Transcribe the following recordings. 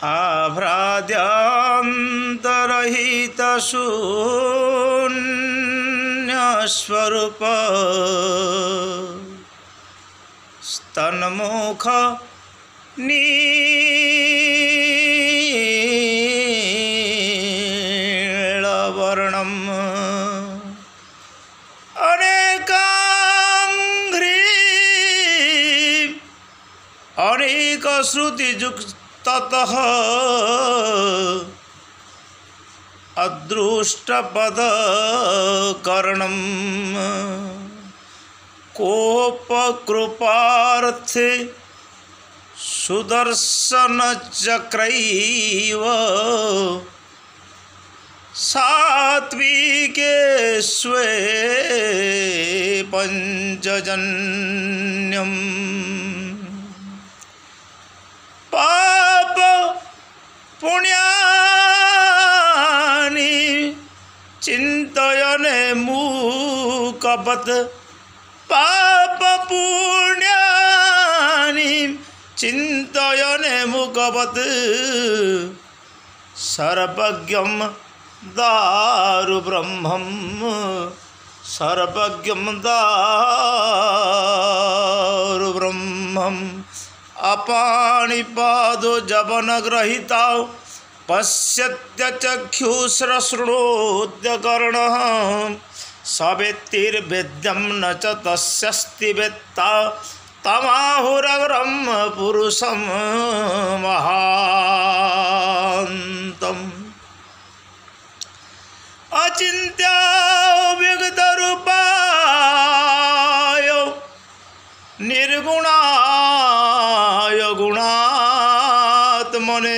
आभ्राद्यन्तरहितशून्यस्वरूप स्तन्मुख नीलवर्णम् अनेकांघ्रि अनेकश्रुतियुक्ततः अदृष्टपदकर्णम् कोपकृपार्थे सुदर्शनचक्रैव सात्विके स्वे पञ्चजन्यम् पाप पुण्यानि चिन्तयने मूकवत् पाप पुण्यानि चिन्तयने मूकवत् सर्वज्ञं दारु ब्रह्मं सर्वज्ञं दारु ब्रह्मम् अपाणिपादो जवनग्रहीता पश्यत्य चक्षुश्रशृणोत्य कर्णः सवेत्तिर्वेद्यं न च तस्यस्ति वेत्ता तमाहुरग्रं पुरुषं महान्तम् अचिन्त्याव्यक्तरूपाय निर्गुणाय गुणात्मने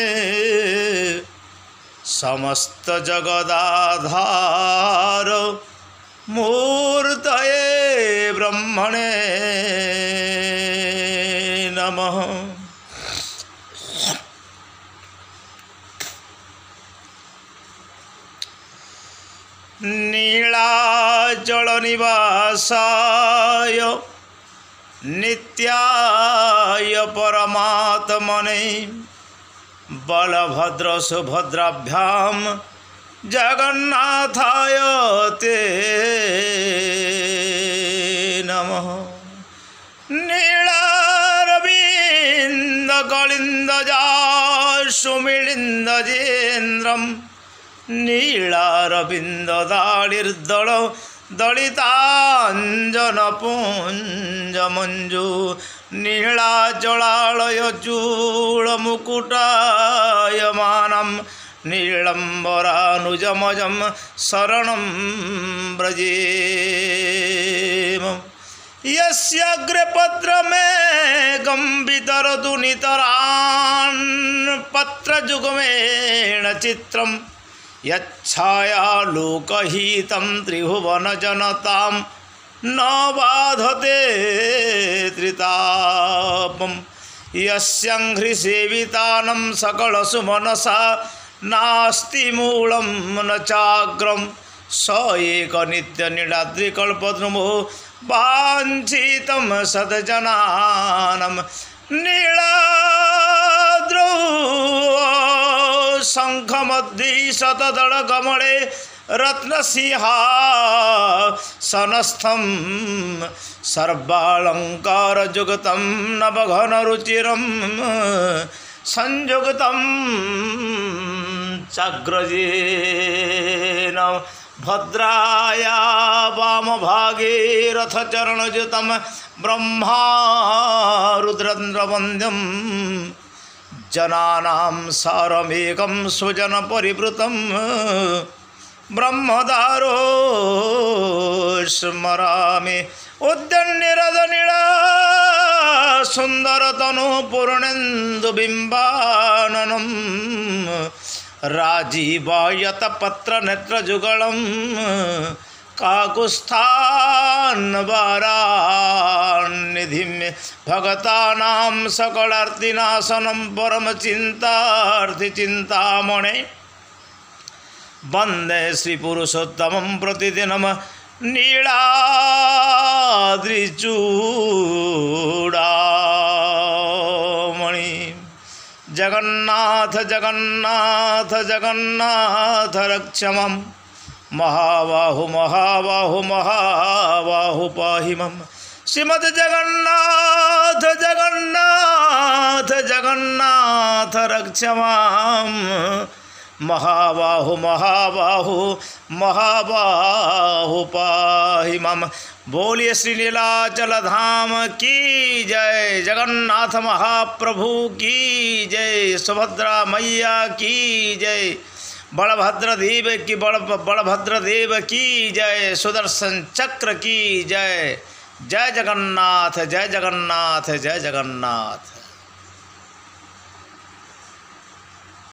समस्त जगदाधार मूर्तये ब्रह्मणे नमः। नीलाचलनिवासाय नित्याय परमात्मने बलभद्र सुभद्राभ्यां जगन्नाथाय ते नमः। नीलारविन्दकलिन्दजाशुमिलिन्दजेन्द्रं नीलारविन्ददालिर्दल दलिताञ्जनपुञ्जमञ्जु नीलाचलालयचूलमुकुटायमानं नीलम्बरानुजमजं शरणं व्रजेम। यस्याग्रे पत्रमेकं वितरतु नितरान् पत्रयुग्मेण चित्रं यच्छायालोकहितं त्रिभुवनजनतां न बाधते त्रितापं। यस्याङ्घ्रिसेवितानं सकलसुमनसा नास्ति मूलं न चाग्रं स एकनित्यनीलाद्रिकल्पद्रुमो वाञ्छितं सद्जनानं। नीलाद्रौ शङ्खमध्ये शतदलकमले रत्नसिंहासनस्थं सर्वालङ्कारयुक्तं नवघनरुचिरं संयुक्तं चाग्रजेन। भद्राया वामभागे रथचरणयुतं ब्रह्मा रुद्रेन्द्रवन्द्यं जनानां सारमेकं सुजनपरिवृतं ब्रह्मदारो स्मरामि। उद्यन्निरदनीला सुन्दरतनु पूर्णेन्दुबिम्बाननं राजीवायतपत्रनेत्रजुगलं काकुत्स्थानवारान्निधिं भगतानां सकलार्तिनाशनं परमचिन्तार्थिचिन्तामणे वन्दे श्रीपुरुषोत्तमं प्रतिदिनं नीलाद्रिचूडामणि। जगन्नाथ जगन्नाथ जगन्नाथ रक्ष मम महाबाहु महाबाहु महाबाहु पाहि मम श्रीमद् जगन्नाथ जगन्नाथ जगन्नाथ रक्ष मां महाबाहु महाबाहु महाबाहु पाहि मम। बोलिए श्री नीलाचल धाम की जय, जगन्नाथ महाप्रभु की जय, सुभद्रा मैया की जय, बलभद्र देव की जय, सुदर्शन चक्र की जय। जय जगन्नाथ जय जगन्नाथ जय जगन्नाथ।